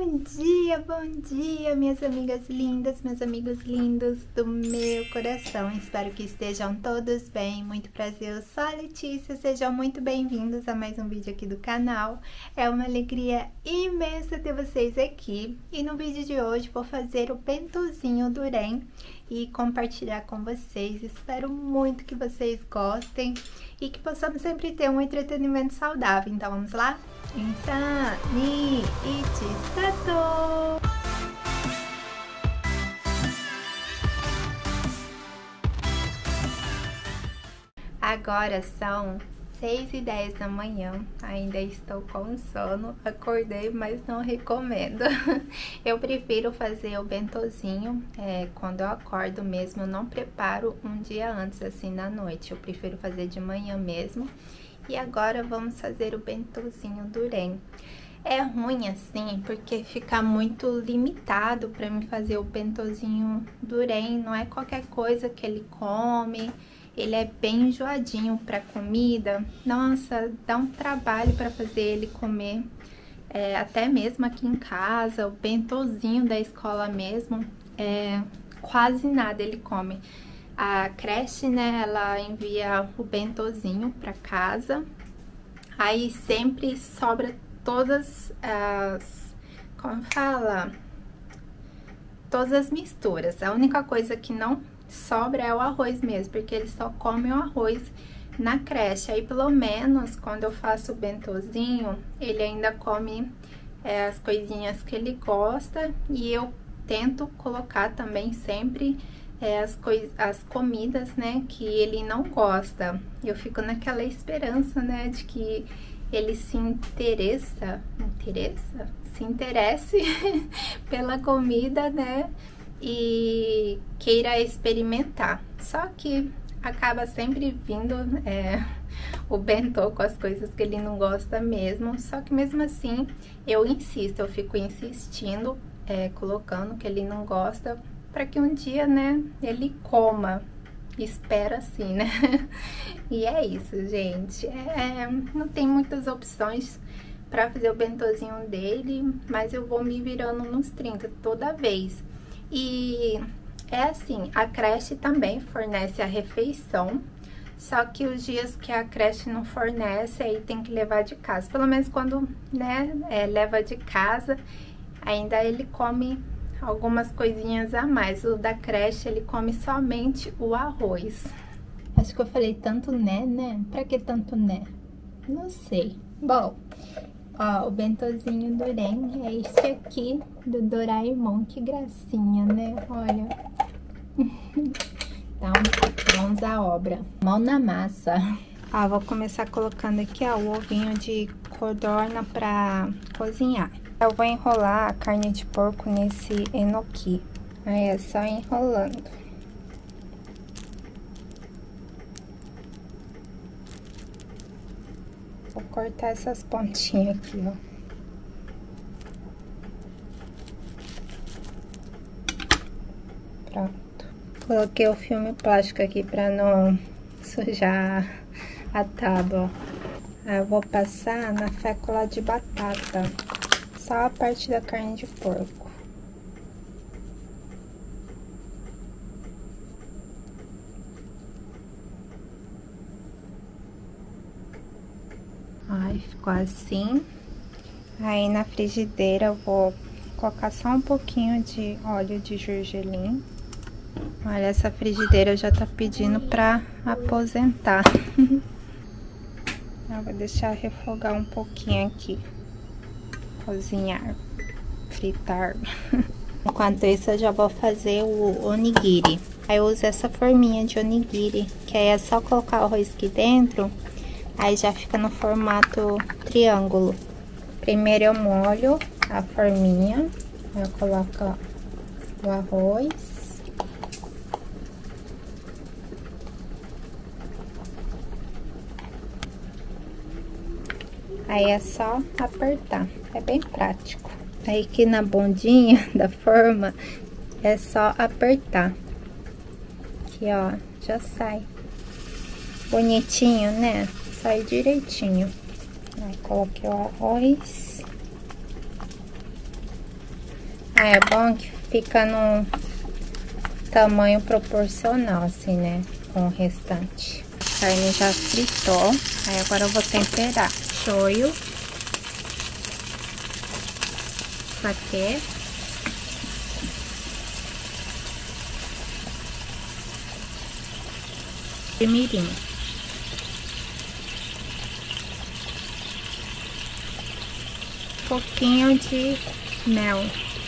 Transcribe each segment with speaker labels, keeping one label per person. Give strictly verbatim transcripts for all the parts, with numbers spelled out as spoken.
Speaker 1: Bom dia, bom dia, minhas amigas lindas, meus amigos lindos do meu coração. Espero que estejam todos bem. Muito prazer, eu sou a Letícia. Sejam muito bem-vindos a mais um vídeo aqui do canal. É uma alegria imensa ter vocês aqui. E no vídeo de hoje vou fazer o bentozinho do Ren e compartilhar com vocês. Espero muito que vocês gostem e que possamos sempre ter um entretenimento saudável. Então vamos lá? Insani ichi stato! Agora são seis e dez da manhã, ainda estou com sono, acordei, mas não recomendo. Eu prefiro fazer o bentozinho é, quando eu acordo mesmo, eu não preparo um dia antes, assim, na noite. Eu prefiro fazer de manhã mesmo. E agora vamos fazer o bentozinho do Ren. É ruim assim, porque fica muito limitado para mim fazer o bentozinho do Ren. Não é qualquer coisa que ele come. Ele é bem enjoadinho para comida. Nossa, dá um trabalho para fazer ele comer. É, até mesmo aqui em casa, o bentozinho da escola mesmo, é, quase nada ele come. A creche, né, ela envia o bentozinho para casa, aí sempre sobra todas as, como fala, todas as misturas. A única coisa que não sobra é o arroz mesmo, porque eles só comem o arroz na creche. Aí pelo menos quando eu faço o bentozinho, ele ainda come é, as coisinhas que ele gosta, e eu tento colocar também sempre É, as, as comidas, né, que ele não gosta. Eu fico naquela esperança, né, de que ele se interessa, interessa? Se interesse pela comida, né, e queira experimentar. Só que acaba sempre vindo é, o bentô com as coisas que ele não gosta mesmo. Só que mesmo assim, eu insisto, eu fico insistindo, é, colocando que ele não gosta, para que um dia, né, ele coma. Espera assim, né? E é isso, gente. É, não tem muitas opções para fazer o bentozinho dele, mas eu vou me virando nos trinta toda vez. E é assim, a creche também fornece a refeição, só que os dias que a creche não fornece, aí tem que levar de casa. Pelo menos quando, né, é, leva de casa, ainda ele come algumas coisinhas a mais. O da creche, ele come somente o arroz. Acho que eu falei tanto né, né? Pra que tanto né? Não sei. Bom, ó, o bentozinho do Ren é este aqui, do Doraemon. Que gracinha, né? Olha. Então, vamos à obra. Mão na massa. Ó, vou começar colocando aqui, ó, o ovinho de codorna pra cozinhar. Eu vou enrolar a carne de porco nesse enoki. Aí é só enrolando. Vou cortar essas pontinhas aqui, ó. Pronto. Coloquei o filme plástico aqui pra não sujar a tábua. Aí eu vou passar na fécula de batata. Só a parte da carne de porco. Aí ficou assim. Aí na frigideira eu vou colocar só um pouquinho de óleo de gergelim. Olha, essa frigideira já tá pedindo pra aposentar. Eu vou deixar refogar um pouquinho aqui. Cozinhar, fritar. Enquanto isso, eu já vou fazer o onigiri. Aí eu uso essa forminha de onigiri, que aí é só colocar o arroz aqui dentro, aí já fica no formato triângulo. Primeiro eu molho a forminha, eu coloco o arroz. Aí é só apertar, é bem prático. Aí aqui na bundinha da forma, é só apertar. Aqui, ó, já sai. Bonitinho, né? Sai direitinho. Aí coloquei o arroz. Ah, é bom que fica no tamanho proporcional, assim, né? Com o restante. A carne já fritou. Aí agora eu vou temperar. Shoyu. Saquê. E mirim. Um pouquinho de mel.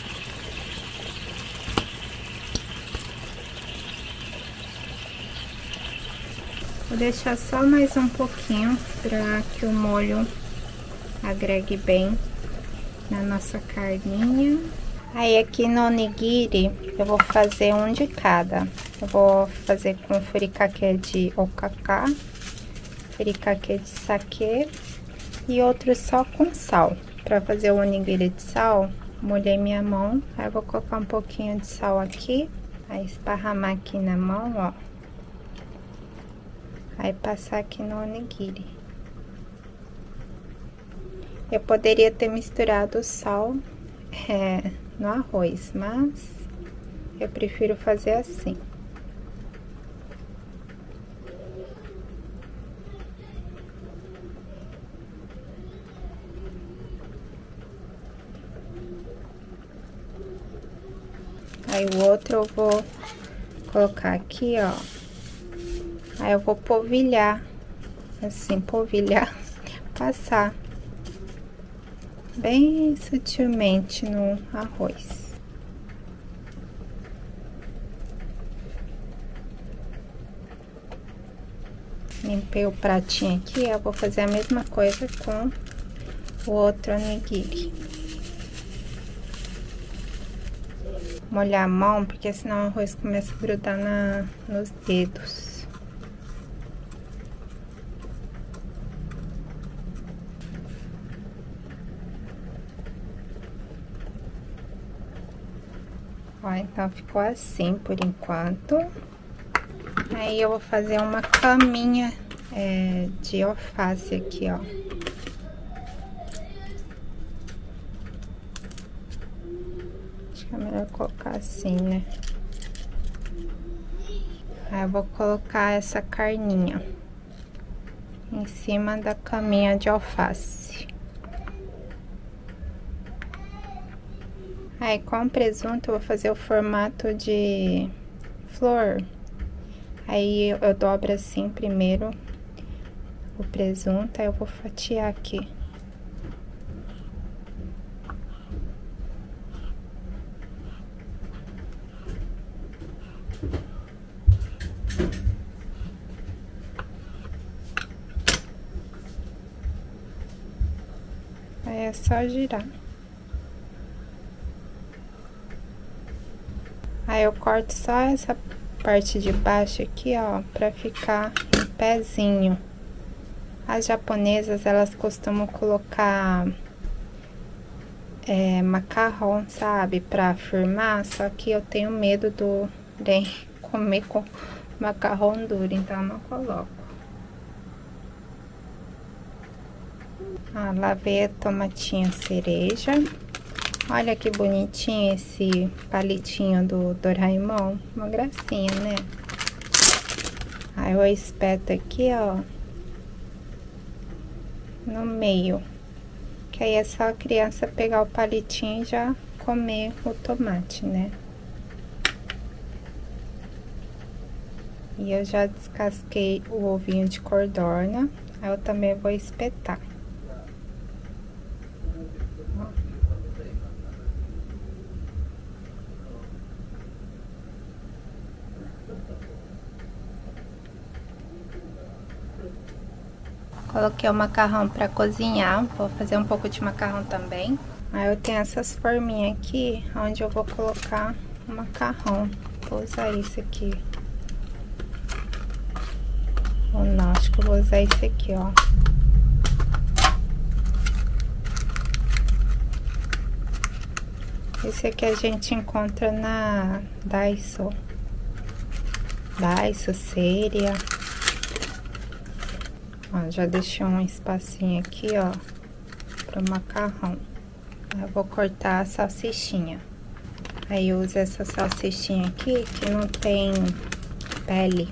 Speaker 1: Vou deixar só mais um pouquinho para que o molho agregue bem na nossa carninha. Aí aqui no onigiri eu vou fazer um de cada. Eu vou fazer com furikake de okaka, furikake de saquê e outro só com sal. Para fazer o onigiri de sal, molhei minha mão, aí eu vou colocar um pouquinho de sal aqui, aí esparramar aqui na mão, ó. Aí passar aqui no onigiri. Eu poderia ter misturado o sal é, no arroz, mas eu prefiro fazer assim. Aí o outro eu vou colocar aqui, ó. Aí eu vou polvilhar, assim, polvilhar, passar bem sutilmente no arroz. Limpei o pratinho aqui, eu vou fazer a mesma coisa com o outro onigiri. Molhar a mão, porque senão o arroz começa a grudar na, nos dedos. Ó, então ficou assim por enquanto. Aí eu vou fazer uma caminha é, de alface aqui, ó. Acho que é melhor colocar assim, né? Aí eu vou colocar essa carninha em cima da caminha de alface. Aí com o presunto eu vou fazer o formato de flor. Aí eu dobro assim primeiro o presunto, aí eu vou fatiar aqui. Aí é só girar. Aí eu corto só essa parte de baixo aqui, ó, pra ficar um pezinho. As japonesas, elas costumam colocar é, macarrão, sabe, pra firmar, só que eu tenho medo do de comer com macarrão duro, então eu não coloco. Ah, lavei a tomatinha cereja. Olha que bonitinho esse palitinho do Doraemon. Uma gracinha, né? Aí eu espeto aqui, ó. No meio. Que aí é só a criança pegar o palitinho e já comer o tomate, né? E eu já descasquei o ovinho de codorna. Aí eu também vou espetar. Coloquei o macarrão para cozinhar, vou fazer um pouco de macarrão também. Aí eu tenho essas forminhas aqui, onde eu vou colocar o macarrão. Vou usar isso aqui. Ou não, acho que eu vou usar esse aqui, ó. Esse aqui a gente encontra na Daiso. Daiso, Seria. Ó, já deixei um espacinho aqui, ó, pro macarrão. Eu vou cortar a salsichinha. Aí eu uso essa salsichinha aqui, que não tem pele.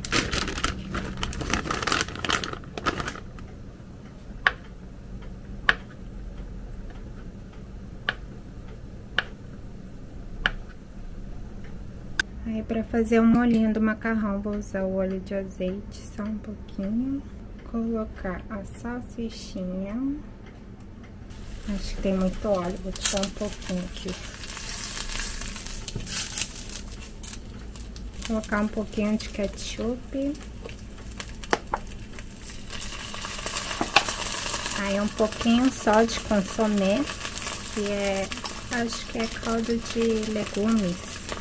Speaker 1: Aí, pra fazer o molhinho do macarrão, vou usar o óleo de azeite, só um pouquinho. Colocar a salsichinha. Acho que tem muito óleo, vou tirar um pouquinho aqui. Colocar um pouquinho de ketchup. Aí um pouquinho só de consomé, que é, acho que é caldo de legumes.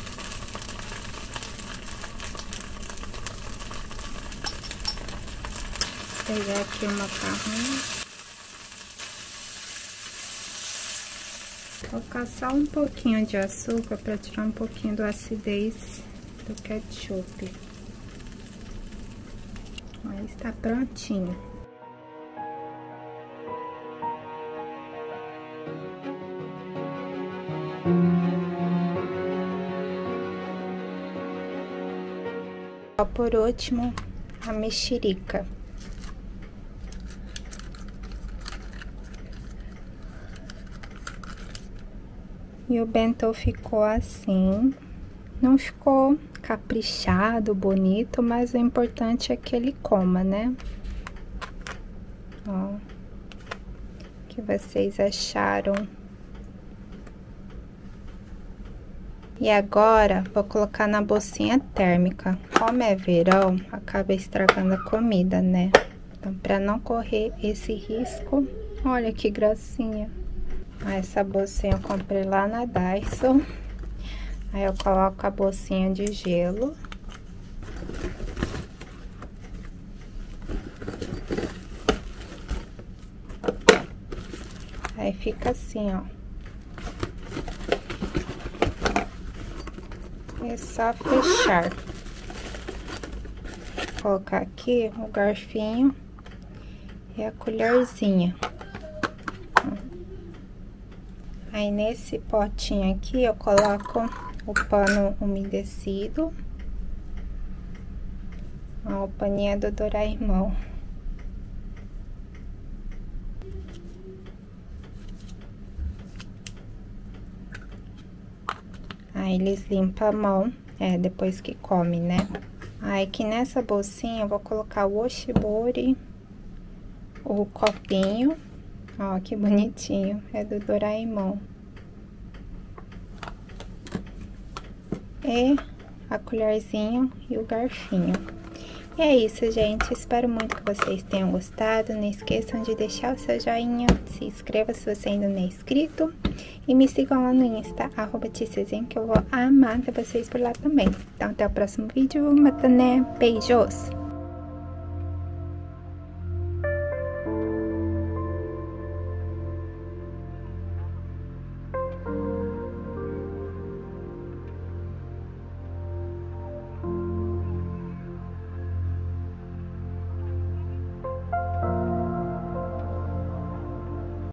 Speaker 1: Vou pegar aqui o macarrão. Vou colocar só um pouquinho de açúcar para tirar um pouquinho da acidez do ketchup. Aí está prontinho. Por último, a mexerica. E o bentô ficou assim. Não ficou caprichado, bonito, mas o importante é que ele coma, né? Ó. O que vocês acharam? E agora, vou colocar na bolsinha térmica. Como é verão, acaba estragando a comida, né? Então, pra não correr esse risco, olha que gracinha. Essa bolsinha eu comprei lá na Daiso. Aí eu coloco a bolsinha de gelo. Aí fica assim, ó. É só fechar. Vou colocar aqui o garfinho e a colherzinha. Aí nesse potinho aqui eu coloco o pano umedecido. Ó, o paninho do Doraemon. Aí eles limpam a mão, é, depois que come, né? Aí aqui nessa bolsinha eu vou colocar o oshibori, o copinho. Ó, que bonitinho, é do Doraemon. E a colherzinha e o garfinho. E é isso, gente. Espero muito que vocês tenham gostado. Não esqueçam de deixar o seu joinha, se inscreva se você ainda não é inscrito. E me sigam lá no Insta, arroba Ticizinho, que eu vou amar ter vocês por lá também. Então, até o próximo vídeo. Matané, beijos!